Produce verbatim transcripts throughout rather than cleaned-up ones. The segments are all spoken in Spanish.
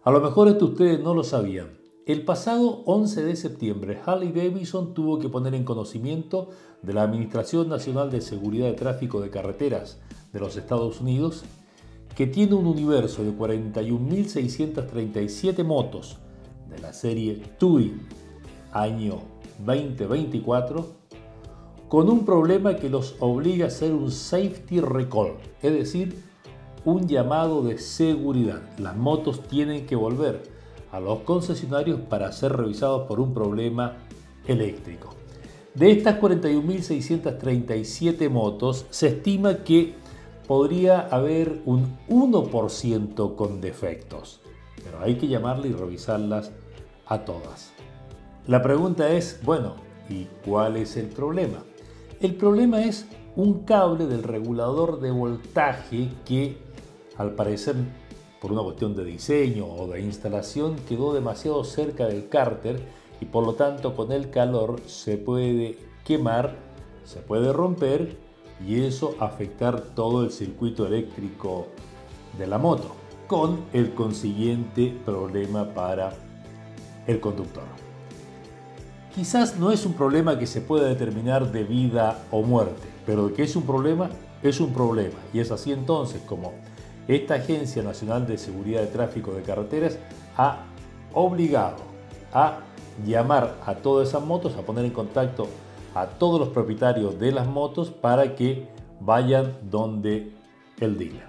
A lo mejor esto ustedes no lo sabían. El pasado once de septiembre, Harley-Davidson tuvo que poner en conocimiento de la Administración Nacional de Seguridad de Tráfico de Carreteras de los Estados Unidos que tiene un universo de cuarenta y un mil seiscientas treinta y siete motos de la serie Touring año veinte veinticuatro con un problema que los obliga a hacer un safety recall, es decir, un llamado de seguridad. Las motos tienen que volver a los concesionarios para ser revisados por un problema eléctrico. De estas cuarenta y un mil seiscientas treinta y siete motos, se estima que podría haber un uno por ciento con defectos, pero hay que llamarle y revisarlas a todas. La pregunta es, bueno, ¿y cuál es el problema? El problema es un cable del regulador de voltaje que, al parecer, por una cuestión de diseño o de instalación, quedó demasiado cerca del cárter y por lo tanto con el calor se puede quemar, se puede romper y eso afectar todo el circuito eléctrico de la moto, con el consiguiente problema para el conductor. Quizás no es un problema que se pueda determinar de vida o muerte, pero de que es un problema, es un problema. Y es así entonces como esta Agencia Nacional de Seguridad de Tráfico de Carreteras ha obligado a llamar a todas esas motos, a poner en contacto a todos los propietarios de las motos para que vayan donde el dealer.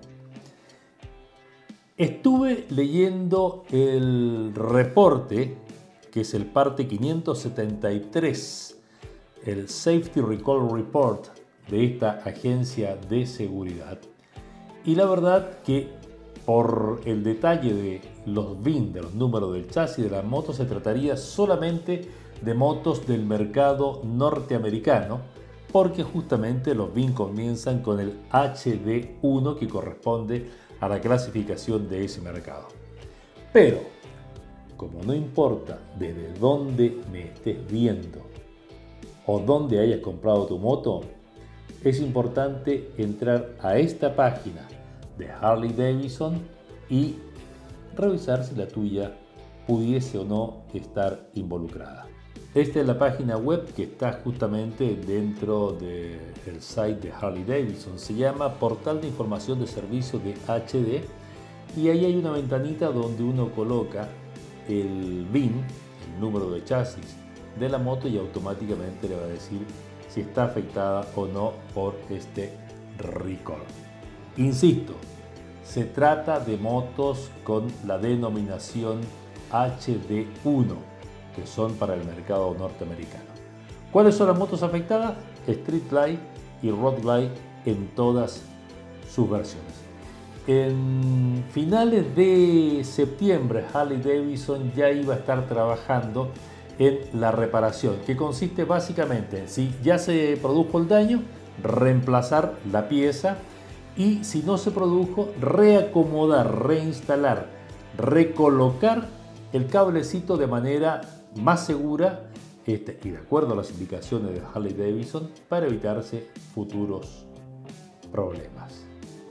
Estuve leyendo el reporte, que es el parte quinientos setenta y tres, el Safety Recall Report de esta agencia de seguridad. Y la verdad que por el detalle de los V I N, de los números del chasis de las motos, se trataría solamente de motos del mercado norteamericano, porque justamente los V I N comienzan con el H D uno, que corresponde a la clasificación de ese mercado. Pero, como no importa desde dónde me estés viendo o dónde hayas comprado tu moto, es importante entrar a esta página de Harley-Davidson y revisar si la tuya pudiese o no estar involucrada. Esta es la página web que está justamente dentro del site de Harley-Davidson. Se llama Portal de Información de Servicios de H D y ahí hay una ventanita donde uno coloca el V I N, el número de chasis de la moto, y automáticamente le va a decir si está afectada o no por este recall. Insisto, se trata de motos con la denominación H D uno, que son para el mercado norteamericano. ¿Cuáles son las motos afectadas? Street Glide y Road Glide en todas sus versiones. En finales de septiembre, Harley-Davidson ya iba a estar trabajando en la reparación, que consiste básicamente en, si ya se produjo el daño, reemplazar la pieza, y si no se produjo, reacomodar, reinstalar, recolocar el cablecito de manera más segura este, y de acuerdo a las indicaciones de Harley-Davidson, para evitarse futuros problemas.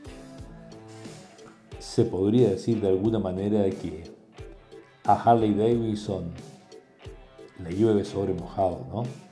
Se podría decir de alguna manera que a Harley-Davidson le llueve sobre mojado, ¿no?